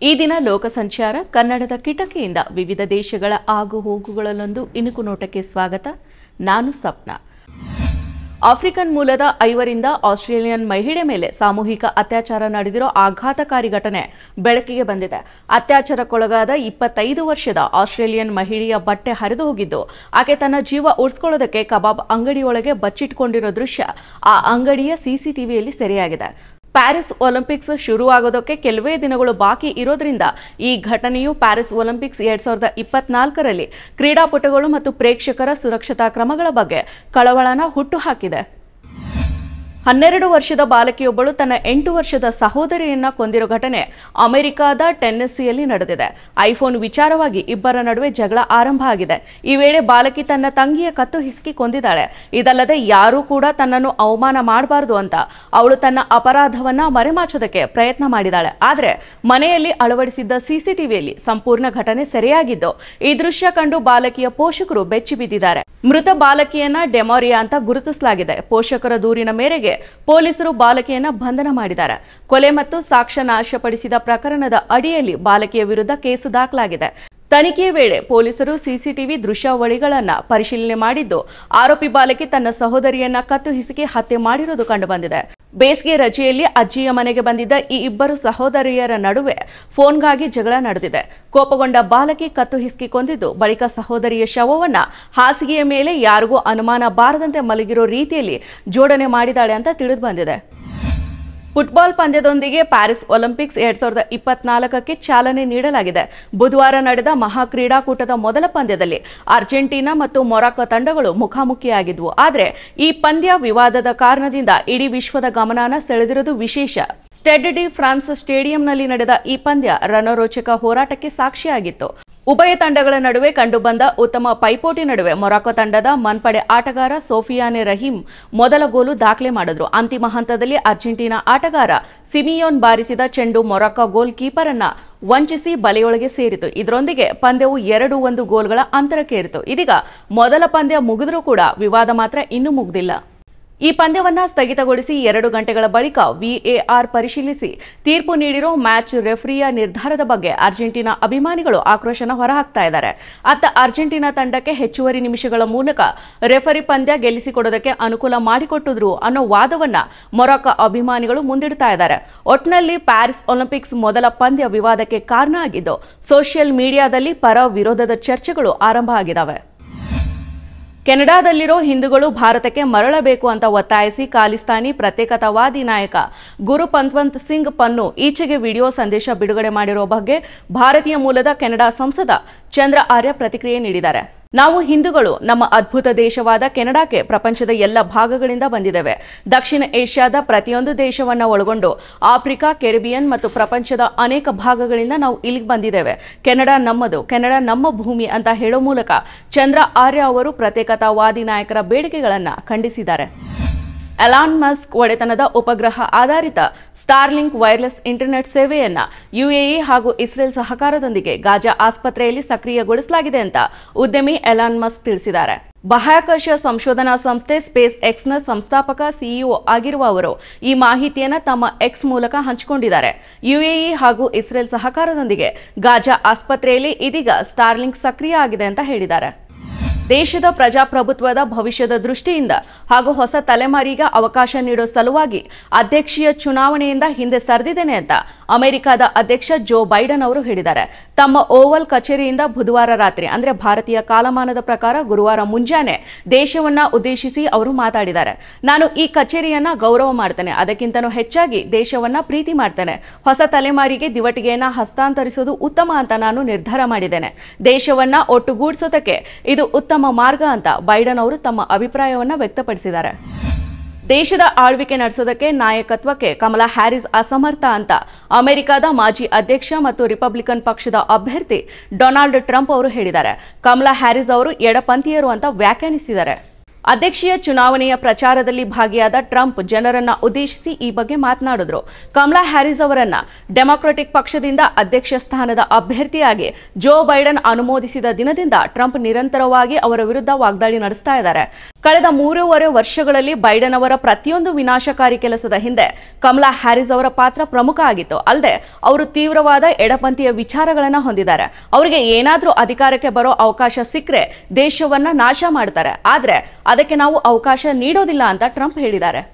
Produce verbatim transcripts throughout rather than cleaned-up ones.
ಈ ದಿನ ಲೋಕ ಸಂಚಾರ ಕನ್ನಡದ ಕಿಟಕಿಯಿಂದ ವಿವಿಧ ದೇಶಗಳ ಆಗು ಹೋಗುಗಳಲ್ಲೊಂದು ಇಣುಕು ನೋಟಕ್ಕೆ ಸ್ವಾಗತ. ನಾನು ಸಪ್ನಾ. ಆಫ್ರಿಕನ್ ಮೂಲದ ಐವರಿಂದ ಆಸ್ಟ್ರೇಲಿಯನ್ ಮಹಿಳೆ ಮೇಲೆ ಸಾಮೂಹಿಕ ಅತ್ಯಾಚಾರ ನಡೆದಿರೋ ಆಘಾತಕಾರಿ ಘಟನೆ ಬೆಳಕಿಗೆ ಬಂದಿದೆ. ಅತ್ಯಾಚಾರಕ್ಕೊಳಗಾದ ಇಪ್ಪತ್ತೈದು ವರ್ಷದ ಆಸ್ಟ್ರೇಲಿಯನ್ ಮಹಿಳೆಯ ಬಟ್ಟೆ ಹರಿದು ಹೋಗಿದ್ದು, ಆಕೆ ತನ್ನ ಜೀವ ಉಳಿಸಿಕೊಳ್ಳೋದಕ್ಕೆ ಕಬಾಬ್ ಅಂಗಡಿಯೊಳಗೆ ಬಚ್ಚಿಟ್ಕೊಂಡಿರೋ ದೃಶ್ಯ ಆ ಅಂಗಡಿಯ ಸಿಸಿಟಿವಿಯಲ್ಲಿ ಸೆರೆಯಾಗಿದೆ. ಪ್ಯಾರಿಸ್ ಒಲಿಂಪಿಕ್ಸ್ ಶುರುವಾಗೋದಕ್ಕೆ ಕೆಲವೇ ದಿನಗಳು ಬಾಕಿ ಇರೋದ್ರಿಂದ ಈ ಘಟನೆಯು ಪ್ಯಾರಿಸ್ ಒಲಿಂಪಿಕ್ಸ್ ಎರಡ್ ಸಾವಿರದ ಇಪ್ಪತ್ನಾಲ್ಕರಲ್ಲಿ ಕ್ರೀಡಾಪಟುಗಳು ಮತ್ತು ಪ್ರೇಕ್ಷಕರ ಸುರಕ್ಷತಾ ಕ್ರಮಗಳ ಬಗ್ಗೆ ಕಳವಳನ ಹುಟ್ಟುಹಾಕಿದೆ. ಹನ್ನೆರಡು ವರ್ಷದ ಬಾಲಕಿಯೊಬ್ಬಳು ತನ್ನ ಎಂಟು ವರ್ಷದ ಸಹೋದರಿಯನ್ನ ಕೊಂದಿರೋ ಘಟನೆ ಅಮೆರಿಕಾದ ಟೆನ್ನೆಸ್ಸಿಯಲ್ಲಿ ನಡೆದಿದೆ. ಐಫೋನ್ ವಿಚಾರವಾಗಿ ಇಬ್ಬರ ನಡುವೆ ಜಗಳ ಆರಂಭ ಆಗಿದೆ. ಈ ವೇಳೆ ಬಾಲಕಿ ತನ್ನ ತಂಗಿಯ ಕತ್ತು ಹಿಸುಕಿ ಕೊಂದಿದ್ದಾಳೆ. ಇದಲ್ಲದೆ ಯಾರೂ ಕೂಡ ತನ್ನನ್ನು ಅವಮಾನ ಮಾಡಬಾರದು ಅಂತ ಅವಳು ತನ್ನ ಅಪರಾಧವನ್ನ ಮರೆಮಾಚೋದಕ್ಕೆ ಪ್ರಯತ್ನ ಮಾಡಿದಾಳೆ. ಆದರೆ ಮನೆಯಲ್ಲಿ ಅಳವಡಿಸಿದ್ದ ಸಿಸಿಟಿವಿಯಲ್ಲಿ ಸಂಪೂರ್ಣ ಘಟನೆ ಸೆರೆಯಾಗಿದ್ದು, ಈ ದೃಶ್ಯ ಕಂಡು ಬಾಲಕಿಯ ಪೋಷಕರು ಬೆಚ್ಚಿ ಬಿದ್ದಿದ್ದಾರೆ. ಮೃತ ಬಾಲಕಿಯನ್ನ ಡೆಮಾರಿಯಾ ಅಂತ ಗುರುತಿಸಲಾಗಿದೆ. ಪೋಷಕರ ದೂರಿನ ಮೇರೆಗೆ ಪೊಲೀಸರು ಬಾಲಕಿಯನ್ನ ಬಂಧನ ಮಾಡಿದ್ದಾರೆ. ಕೊಲೆ ಮತ್ತು ಸಾಕ್ಷ್ಯ ನಾಶಪಡಿಸಿದ ಪ್ರಕರಣದ ಅಡಿಯಲ್ಲಿ ಬಾಲಕಿಯ ವಿರುದ್ಧ ಕೇಸು ದಾಖಲಾಗಿದೆ. ತನಿಖೆಯ ವೇಳೆ ಪೊಲೀಸರು ಸಿಸಿಟಿವಿ ದೃಶ್ಯಾವಳಿಗಳನ್ನ ಪರಿಶೀಲನೆ ಮಾಡಿದ್ದು, ಆರೋಪಿ ಬಾಲಕಿ ತನ್ನ ಸಹೋದರಿಯನ್ನ ಕತ್ತು ಹಿಸುಕಿ ಹತ್ಯೆ ಮಾಡಿರುವುದು ಕಂಡುಬಂದಿದೆ. ಬೇಸಿಗೆ ರಜೆಯಲ್ಲಿ ಅಜ್ಜಿಯ ಮನೆಗೆ ಬಂದಿದ್ದ ಈ ಇಬ್ಬರು ಸಹೋದರಿಯರ ನಡುವೆ ಫೋನ್ಗಾಗಿ ಜಗಳ ನಡೆದಿದೆ. ಕೋಪಗೊಂಡ ಬಾಲಕಿ ಕತ್ತು ಹಿಸುಕಿ ಕೊಂದಿದ್ದು, ಬಳಿಕ ಸಹೋದರಿಯ ಶವವನ್ನ ಹಾಸಿಗೆಯ ಮೇಲೆ ಯಾರಿಗೂ ಅನುಮಾನ ಬಾರದಂತೆ ಮಲಗಿರೋ ರೀತಿಯಲ್ಲಿ ಜೋಡಣೆ ಮಾಡಿದಾಳೆ ಅಂತ ತಿಳಿದು ಬಂದಿದೆ. ಫುಟ್ಬಾಲ್ ಪಂದ್ಯದೊಂದಿಗೆ ಪ್ಯಾರಿಸ್ ಒಲಿಂಪಿಕ್ಸ್ ಎರಡ್ ಸಾವಿರದ ಇಪ್ಪತ್ನಾಲ್ಕಕ್ಕೆ ಚಾಲನೆ ನೀಡಲಾಗಿದೆ. ಬುಧವಾರ ನಡೆದ ಮಹಾ ಕ್ರೀಡಾಕೂಟದ ಮೊದಲ ಪಂದ್ಯದಲ್ಲಿ ಅರ್ಜೆಂಟೀನಾ ಮತ್ತು ಮೊರಾಕೊ ತಂಡಗಳು ಮುಖಾಮುಖಿಯಾಗಿದ್ವು. ಆದರೆ ಈ ಪಂದ್ಯ ವಿವಾದದ ಕಾರಣದಿಂದ ಇಡೀ ವಿಶ್ವದ ಗಮನನ ಸೆಳೆದಿರುವುದು ವಿಶೇಷ. ಸ್ಟೇಡ್ ಡಿ ಫ್ರಾನ್ಸ್ ಸ್ಟೇಡಿಯಂನಲ್ಲಿ ನಡೆದ ಈ ಪಂದ್ಯ ರಣರೋಚಕ ಹೋರಾಟಕ್ಕೆ ಸಾಕ್ಷಿಯಾಗಿತ್ತು. ಉಭಯ ತಂಡಗಳ ನಡುವೆ ಕಂಡುಬಂದ ಉತ್ತಮ ಪೈಪೋಟಿ ನಡುವೆ ಮೊರಾಕೊ ತಂಡದ ಮನ್ಪಡೆ ಆಟಗಾರ ಸೋಫಿಯಾನೆ ರಹೀಮ್ ಮೊದಲ ಗೋಲು ದಾಖಲೆ ಮಾಡಿದ್ರು. ಅಂತಿಮ ಹಂತದಲ್ಲಿ ಅರ್ಜೆಂಟೀನಾ ಆಟಗಾರ ಸಿಮಿಯೋನ್ ಬಾರಿಸಿದ ಚೆಂಡು ಮೊರಾಕೊ ಗೋಲ್ ಕೀಪರ್ ಅನ್ನ ವಂಚಿಸಿ ಬಲೆಯೊಳಗೆ ಸೇರಿತು. ಇದರೊಂದಿಗೆ ಪಂದ್ಯವು ಎರಡು ಒಂದು ಗೋಲ್ಗಳ ಅಂತರಕ್ಕೇರಿತು. ಇದೀಗ ಮೊದಲ ಪಂದ್ಯ ಮುಗಿದರೂ ಕೂಡ ವಿವಾದ ಮಾತ್ರ ಇನ್ನೂ ಮುಗಿದಿಲ್ಲ. ಈ ಪಂದ್ಯವನ್ನ ಸ್ಥಗಿತಗೊಳಿಸಿ ಎರಡು ಗಂಟೆಗಳ ಬಳಿಕ ವಿಎಆರ್ ಪರಿಶೀಲಿಸಿ ತೀರ್ಪು ನೀಡಿರೋ ಮ್ಯಾಚ್ ರೆಫರಿಯ ನಿರ್ಧಾರದ ಬಗ್ಗೆ ಅರ್ಜೆಂಟೀನಾ ಅಭಿಮಾನಿಗಳು ಆಕ್ರೋಶನ ಹೊರಹಾಕ್ತಾ ಇದ್ದಾರೆ. ಅತ್ತ ಅರ್ಜೆಂಟೀನಾ ತಂಡಕ್ಕೆ ಹೆಚ್ಚುವರಿ ನಿಮಿಷಗಳ ಮೂಲಕ ರೆಫರಿ ಪಂದ್ಯ ಗೆಲ್ಲಿಸಿಕೊಡೋದಕ್ಕೆ ಅನುಕೂಲ ಮಾಡಿಕೊಟ್ಟಿದ್ರು ಅನ್ನೋ ವಾದವನ್ನ ಮೊರಾಕೊ ಅಭಿಮಾನಿಗಳು ಮುಂದಿಡ್ತಾ ಇದ್ದಾರೆ. ಒಟ್ನಲ್ಲಿ ಪ್ಯಾರಿಸ್ ಒಲಿಂಪಿಕ್ಸ್ ಮೊದಲ ಪಂದ್ಯ ವಿವಾದಕ್ಕೆ ಕಾರಣ ಆಗಿದ್ದು, ಸೋಷಿಯಲ್ ಮೀಡಿಯಾದಲ್ಲಿ ಪರ ವಿರೋಧದ ಚರ್ಚೆಗಳು ಆರಂಭ ಆಗಿದ್ದಾವೆ. ಕೆನಡಾದಲ್ಲಿರೋ ಹಿಂದೂಗಳು ಭಾರತಕ್ಕೆ ಮರಳಬೇಕು ಅಂತ ಒತ್ತಾಯಿಸಿ ಖಾಲಿಸ್ತಾನಿ ಪ್ರತ್ಯೇಕತಾವಾದಿ ನಾಯಕ ಗುರು ಪಂತ್ವಂತ್ ಸಿಂಗ್ ಪನ್ನು ಈಚೆಗೆ ವಿಡಿಯೋ ಸಂದೇಶ ಬಿಡುಗಡೆ ಮಾಡಿರೋ ಬಗ್ಗೆ ಭಾರತೀಯ ಮೂಲದ ಕೆನಡಾ ಸಂಸದ ಚಂದ್ರ ಆರ್ಯ ಪ್ರತಿಕ್ರಿಯೆ ನೀಡಿದ್ದಾರೆ. ನಾವು ಹಿಂದೂಗಳು ನಮ್ಮ ಅದ್ಭುತ ದೇಶವಾದ ಕೆನಡಾಕ್ಕೆ ಪ್ರಪಂಚದ ಎಲ್ಲ ಭಾಗಗಳಿಂದ ಬಂದಿದ್ದೇವೆ. ದಕ್ಷಿಣ ಏಷ್ಯಾದ ಪ್ರತಿಯೊಂದು ದೇಶವನ್ನ ಒಳಗೊಂಡು ಆಫ್ರಿಕಾ, ಕೆರಿಬಿಯನ್ ಮತ್ತು ಪ್ರಪಂಚದ ಅನೇಕ ಭಾಗಗಳಿಂದ ನಾವು ಇಲ್ಲಿಗೆ ಬಂದಿದ್ದೇವೆ. ಕೆನಡಾ ನಮ್ಮದು, ಕೆನಡಾ ನಮ್ಮ ಭೂಮಿ ಅಂತ ಹೇಳೋ ಮೂಲಕ ಚಂದ್ರ ಆರ್ಯ ಅವರು ಪ್ರತ್ಯೇಕತಾವಾದಿ ನಾಯಕರ ಬೇಡಿಕೆಗಳನ್ನ ಖಂಡಿಸಿದ್ದಾರೆ. ಎಲಾನ್ ಮಸ್ಕ್ ಒಡೆತನದ ಉಪಗ್ರಹ ಆಧಾರಿತ ಸ್ಟಾರ್ಲಿಂಕ್ ವೈರ್ಲೆಸ್ ಇಂಟರ್ನೆಟ್ ಸೇವೆಯನ್ನ ಯುಎಇ ಹಾಗೂ ಇಸ್ರೇಲ್ ಸಹಕಾರದೊಂದಿಗೆ ಗಾಜಾ ಆಸ್ಪತ್ರೆಯಲ್ಲಿ ಸಕ್ರಿಯಗೊಳಿಸಲಾಗಿದೆ ಅಂತ ಉದ್ಯಮಿ ಎಲಾನ್ ಮಸ್ಕ್ ತಿಳಿಸಿದ್ದಾರೆ. ಬಾಹ್ಯಾಕಾಶ ಸಂಶೋಧನಾ ಸಂಸ್ಥೆ ಸ್ಪೇಸ್ ಎಕ್ಸ್ನ ಸಂಸ್ಥಾಪಕ ಸಿಇಒ ಆಗಿರುವ ಅವರು ಈ ಮಾಹಿತಿಯನ್ನು ತಮ್ಮ ಎಕ್ಸ್ ಮೂಲಕ ಹಂಚಿಕೊಂಡಿದ್ದಾರೆ. ಯುಎಇ ಹಾಗೂ ಇಸ್ರೇಲ್ ಸಹಕಾರದೊಂದಿಗೆ ಗಾಜಾ ಆಸ್ಪತ್ರೆಯಲ್ಲಿ ಇದೀಗ ಸ್ಟಾರ್ಲಿಂಕ್ ಸಕ್ರಿಯ ಆಗಿದೆ ಅಂತ ಹೇಳಿದ್ದಾರೆ. ದೇಶದ ಪ್ರಜಾಪ್ರಭುತ್ವದ ಭವಿಷ್ಯದ ದೃಷ್ಟಿಯಿಂದ ಹಾಗೂ ಹೊಸ ತಲೆಮಾರಿಗೆ ಅವಕಾಶ ನೀಡೋ ಸಲುವಾಗಿ ಅಧ್ಯಕ್ಷೀಯ ಚುನಾವಣೆಯಿಂದ ಹಿಂದೆ ಸರಿದಿದ್ದೇನೆ ಅಂತ ಅಮೆರಿಕದ ಅಧ್ಯಕ್ಷ ಜೋ ಬೈಡನ್ ಅವರು ಹೇಳಿದ್ದಾರೆ. ತಮ್ಮ ಓವಲ್ ಕಚೇರಿಯಿಂದ ಬುಧವಾರ ರಾತ್ರಿ ಅಂದ್ರೆ ಭಾರತೀಯ ಕಾಲಮಾನದ ಪ್ರಕಾರ ಗುರುವಾರ ಮುಂಜಾನೆ ದೇಶವನ್ನ ಉದ್ದೇಶಿಸಿ ಅವರು ಮಾತಾಡಿದ್ದಾರೆ. ನಾನು ಈ ಕಚೇರಿಯನ್ನ ಗೌರವ ಮಾಡ್ತೇನೆ, ಅದಕ್ಕಿಂತನೂ ಹೆಚ್ಚಾಗಿ ದೇಶವನ್ನ ಪ್ರೀತಿ ಮಾಡ್ತೇನೆ. ಹೊಸ ತಲೆಮಾರಿಗೆ ದಿವಟಿಗೆಯನ್ನ ಹಸ್ತಾಂತರಿಸೋದು ಉತ್ತಮ ಅಂತ ನಾನು ನಿರ್ಧಾರ ಮಾಡಿದ್ದೇನೆ. ದೇಶವನ್ನ ಒಟ್ಟುಗೂಡಿಸೋದಕ್ಕೆ ಇದು ಉತ್ತಮ ಮಾರ್ಗ ಅಂತ ಬೈಡನ್ ಅವರು ತಮ್ಮ ಅಭಿಪ್ರಾಯವನ್ನ ವ್ಯಕ್ತಪಡಿಸಿದ್ದಾರೆ. ದೇಶದ ಆಳ್ವಿಕೆ ನಡೆಸೋದಕ್ಕೆ ನಾಯಕತ್ವಕ್ಕೆ ಕಮಲಾ ಹ್ಯಾರಿಸ್ ಅಸಮರ್ಥ ಅಂತ ಅಮೆರಿಕದ ಮಾಜಿ ಅಧ್ಯಕ್ಷ ಮತ್ತು ರಿಪಬ್ಲಿಕನ್ ಪಕ್ಷದ ಅಭ್ಯರ್ಥಿ ಡೊನಾಲ್ಡ್ ಟ್ರಂಪ್ ಅವರು ಹೇಳಿದ್ದಾರೆ. ಕಮಲಾ ಹ್ಯಾರಿಸ್ ಅವರು ಎಡಪಂಥೀಯರು ಅಂತ ವ್ಯಾಖ್ಯಾನಿಸಿದ್ದಾರೆ. ಅಧ್ಯಕ್ಷೀಯ ಚುನಾವಣೆಯ ಪ್ರಚಾರದಲ್ಲಿ ಭಾಗಿಯಾದ ಟ್ರಂಪ್ ಜನರನ್ನ ಉದ್ದೇಶಿಸಿ ಈ ಬಗ್ಗೆ ಮಾತನಾಡಿದ್ರು. ಕಮಲಾ ಹ್ಯಾರಿಸ್ ಅವರನ್ನ ಡೆಮಾಕ್ರೆಟಿಕ್ ಪಕ್ಷದಿಂದ ಅಧ್ಯಕ್ಷ ಸ್ಥಾನದ ಅಭ್ಯರ್ಥಿಯಾಗಿ ಜೋ ಬೈಡನ್ ಅನುಮೋದಿಸಿದ ದಿನದಿಂದ ಟ್ರಂಪ್ ನಿರಂತರವಾಗಿ ಅವರ ವಿರುದ್ಧ ವಾಗ್ದಾಳಿ ನಡೆಸ್ತಾ ಇದ್ದಾರೆ. ಕಳೆದ ಮೂರೂವರೆ ವರ್ಷಗಳಲ್ಲಿ ಬೈಡನ್ ಅವರ ಪ್ರತಿಯೊಂದು ವಿನಾಶಕಾರಿ ಕೆಲಸದ ಹಿಂದೆ ಕಮಲಾ ಹ್ಯಾರಿಸ್ ಅವರ ಪಾತ್ರ ಪ್ರಮುಖ ಆಗಿತ್ತು. ಅಲ್ಲದೆ ಅವರು ತೀವ್ರವಾದ ಎಡಪಂಥೀಯ ವಿಚಾರಗಳನ್ನು ಹೊಂದಿದ್ದಾರೆ. ಅವರಿಗೆ ಏನಾದರೂ ಅಧಿಕಾರಕ್ಕೆ ಬರೋ ಅವಕಾಶ ಸಿಕ್ಕರೆ ದೇಶವನ್ನ ನಾಶ ಮಾಡ್ತಾರೆ. ಆದ್ರೆ ಅದಕ್ಕೆ ನಾವು ಅವಕಾಶ ನೀಡೋದಿಲ್ಲ ಅಂತ ಟ್ರಂಪ್ ಹೇಳಿದ್ದಾರೆ.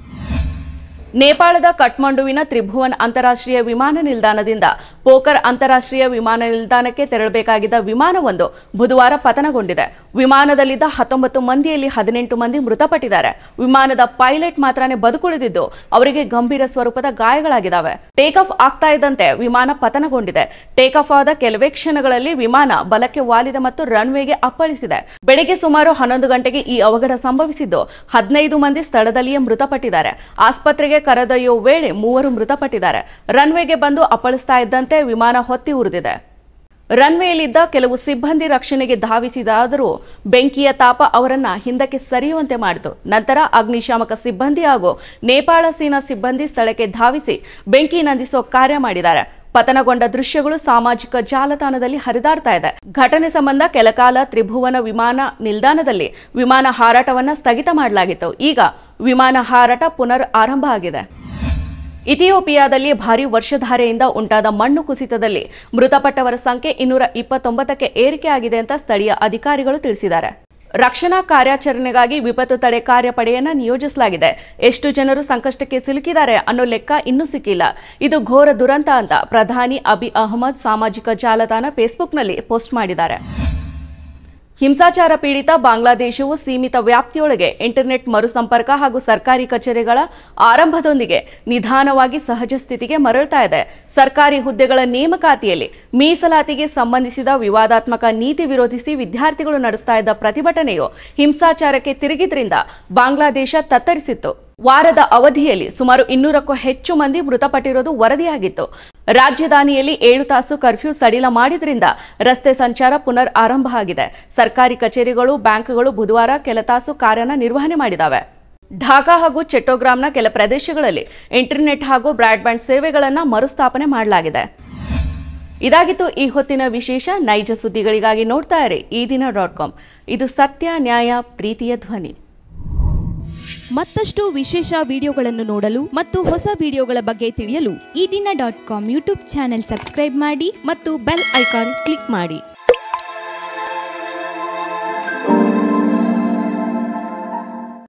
ನೇಪಾಳದ ಕಠ್ಮಂಡುವಿನ ತ್ರಿಭುವನ್ ಅಂತಾರಾಷ್ಟ್ರೀಯ ವಿಮಾನ ನಿಲ್ದಾಣದಿಂದ ಪೋಖರ್ ಅಂತಾರಾಷ್ಟ್ರೀಯ ವಿಮಾನ ನಿಲ್ದಾಣಕ್ಕೆ ತೆರಳಬೇಕಾಗಿದ್ದ ವಿಮಾನವೊಂದು ಬುಧವಾರ ಪತನಗೊಂಡಿದೆ. ವಿಮಾನದಲ್ಲಿದ್ದ ಹತ್ತೊಂಬತ್ತು ಮಂದಿಯಲ್ಲಿ ಹದಿನೆಂಟು ಮಂದಿ ಮೃತಪಟ್ಟಿದ್ದಾರೆ. ವಿಮಾನದ ಪೈಲಟ್ ಮಾತ್ರನೇ ಬದುಕುಳಿದಿದ್ದು ಅವರಿಗೆ ಗಂಭೀರ ಸ್ವರೂಪದ ಗಾಯಗಳಾಗಿದ್ದಾವೆ. ಟೇಕ್ ಆಫ್ ಆಗ್ತಾ ಇದ್ದಂತೆ ವಿಮಾನ ಪತನಗೊಂಡಿದೆ. ಟೇಕ್ ಆಫ್ ಆದ ಕೆಲವೇ ಕ್ಷಣಗಳಲ್ಲಿ ವಿಮಾನ ಬಲಕ್ಕೆ ವಾಲಿದೆ ಮತ್ತು ರನ್ವೇಗೆ ಅಪ್ಪಳಿಸಿದೆ. ಬೆಳಗ್ಗೆ ಸುಮಾರು ಹನ್ನೊಂದು ಗಂಟೆಗೆ ಈ ಅವಘಡ ಸಂಭವಿಸಿದ್ದು ಹದಿನೈದು ಮಂದಿ ಸ್ಥಳದಲ್ಲಿಯೇ ಮೃತಪಟ್ಟಿದ್ದಾರೆ. ಆಸ್ಪತ್ರೆಗೆ ಕರೆದೊಯ್ಯುವ ವೇಳೆ ಮೂವರು ಮೃತಪಟ್ಟಿದ್ದಾರೆ. ರನ್ವೇಗೆ ಬಂದು ಅಪ್ಪಳಿಸ್ತಾ ಇದ್ದಂತೆ ವಿಮಾನ ಹೊತ್ತಿ ಉರಿದಿದೆ. ರನ್ವೇಯಲ್ಲಿದ್ದ ಕೆಲವು ಸಿಬ್ಬಂದಿ ರಕ್ಷಣೆಗೆ ಧಾವಿಸಿದಾದರೂ ಬೆಂಕಿಯ ತಾಪ ಅವರನ್ನ ಹಿಂದಕ್ಕೆ ಸರಿಯುವಂತೆ ಮಾಡಿತು. ನಂತರ ಅಗ್ನಿಶಾಮಕ ಸಿಬ್ಬಂದಿ ಹಾಗೂ ನೇಪಾಳ ಸೇನಾ ಸಿಬ್ಬಂದಿ ಸ್ಥಳಕ್ಕೆ ಧಾವಿಸಿ ಬೆಂಕಿ ನಂದಿಸೋ ಕಾರ್ಯ ಮಾಡಿದ್ದಾರೆ. ಪತನಗೊಂಡ ದೃಶ್ಯಗಳು ಸಾಮಾಜಿಕ ಜಾಲತಾಣದಲ್ಲಿ ಹರಿದಾಡ್ತಾ ಇದೆ. ಘಟನೆ ಸಂಬಂಧ ಕೆಲಕಾಲ ತ್ರಿಭುವನ ವಿಮಾನ ನಿಲ್ದಾಣದಲ್ಲಿ ವಿಮಾನ ಹಾರಾಟವನ್ನ ಸ್ಥಗಿತ ಮಾಡಲಾಗಿತ್ತು. ಈಗ ವಿಮಾನ ಹಾರಾಟ ಪುನರ್ ಆರಂಭ ಆಗಿದೆ. ಇಥಿಯೋಪಿಯಾದಲ್ಲಿ ಭಾರೀ ವರ್ಷಧಾರೆಯಿಂದ ಉಂಟಾದ ಮಣ್ಣು ಕುಸಿತದಲ್ಲಿ ಮೃತಪಟ್ಟವರ ಸಂಖ್ಯೆ ಇನ್ನೂರ ಇಪ್ಪತ್ತೊಂಬತ್ತಕ್ಕೆ ಏರಿಕೆಯಾಗಿದೆ ಅಂತ ಸ್ಥಳೀಯ ಅಧಿಕಾರಿಗಳು ತಿಳಿಸಿದ್ದಾರೆ. ರಕ್ಷಣಾ ಕಾರ್ಯಾಚರಣೆಗಾಗಿ ವಿಪತ್ತು ತಡೆ ಕಾರ್ಯಪಡೆಯನ್ನ ನಿಯೋಜಿಸಲಾಗಿದೆ. ಎಷ್ಟು ಜನರು ಸಂಕಷ್ಟಕ್ಕೆ ಸಿಲುಕಿದ್ದಾರೆ ಅನ್ನೋ ಲೆಕ್ಕ ಇನ್ನೂ ಸಿಕ್ಕಿಲ್ಲ. ಇದು ಘೋರ ದುರಂತ ಅಂತ ಪ್ರಧಾನಿ ಅಬಿ ಅಹಮದ್ ಸಾಮಾಜಿಕ ಜಾಲತಾಣ ಫೇಸ್ಬುಕ್ನಲ್ಲಿ ಪೋಸ್ಟ್ ಮಾಡಿದ್ದಾರೆ. ಹಿಂಸಾಚಾರ ಪೀಡಿತ ಬಾಂಗ್ಲಾದೇಶವು ಸೀಮಿತ ವ್ಯಾಪ್ತಿಯೊಳಗೆ ಇಂಟರ್ನೆಟ್ ಮರುಸಂಪರ್ಕ ಹಾಗೂ ಸರ್ಕಾರಿ ಕಚೇರಿಗಳ ಆರಂಭದೊಂದಿಗೆ ನಿಧಾನವಾಗಿ ಸಹಜ ಸ್ಥಿತಿಗೆ ಮರಳ್ತಾ ಇದೆ. ಸರ್ಕಾರಿ ಹುದ್ದೆಗಳ ನೇಮಕಾತಿಯಲ್ಲಿ ಮೀಸಲಾತಿಗೆ ಸಂಬಂಧಿಸಿದ ವಿವಾದಾತ್ಮಕ ನೀತಿ ವಿರೋಧಿಸಿ ವಿದ್ಯಾರ್ಥಿಗಳು ನಡೆಸ್ತಾ ಇದ್ದ ಪ್ರತಿಭಟನೆಯು ಹಿಂಸಾಚಾರಕ್ಕೆ ತಿರುಗಿದ್ರಿಂದ ಬಾಂಗ್ಲಾದೇಶ ತತ್ತರಿಸಿತ್ತು. ವಾರದ ಅವಧಿಯಲ್ಲಿ ಸುಮಾರು ಇನ್ನೂರಕ್ಕೂ ಹೆಚ್ಚು ಮಂದಿ ಮೃತಪಟ್ಟಿರೋದು ವರದಿಯಾಗಿತ್ತು. ರಾಜಧಾನಿಯಲ್ಲಿ ಏಳು ತಾಸು ಕರ್ಫ್ಯೂ ಸಡಿಲ ಮಾಡಿದ್ರಿಂದ ರಸ್ತೆ ಸಂಚಾರ ಪುನರ್ ಆರಂಭ ಆಗಿದೆ. ಸರ್ಕಾರಿ ಕಚೇರಿಗಳು, ಬ್ಯಾಂಕ್ಗಳು ಬುಧವಾರ ಕೆಲ ತಾಸು ಕಾರ್ಯನ ನಿರ್ವಹಣೆ ಮಾಡಿದಾವೆ. ಢಾಕಾ ಹಾಗೂ ಚಟ್ಟೋಗ್ರಾಮ್ನ ಕೆಲ ಪ್ರದೇಶಗಳಲ್ಲಿ ಇಂಟರ್ನೆಟ್ ಹಾಗೂ ಬ್ರಾಡ್ಬ್ಯಾಂಡ್ ಸೇವೆಗಳನ್ನು ಮರುಸ್ಥಾಪನೆ ಮಾಡಲಾಗಿದೆ. ಇದಾಗಿತ್ತು ಈ ಹೊತ್ತಿನ ವಿಶೇಷ. ನೈಜ ಸುದ್ದಿಗಳಿಗಾಗಿ ನೋಡ್ತಾ ಇರಿ ಈ ದಿನ ಡಾಟ್ ಕಾಮ್. ಇದು ಸತ್ಯ, ನ್ಯಾಯ, ಪ್ರೀತಿಯ ಧ್ವನಿ. ಮತ್ತಷ್ಟು ವಿಶೇಷ ವಿಡಿಯೋಗಳನ್ನು ನೋಡಲು ಮತ್ತು ಹೊಸ ವಿಡಿಯೋಗಳ ಬಗ್ಗೆ ತಿಳಿಯಲು ಈ ದಿನ dot com YouTube channel subscribe ಮಾಡಿ ಮತ್ತು ಬೆಲ್ ಐಕಾನ್ ಕ್ಲಿಕ್ ಮಾಡಿ.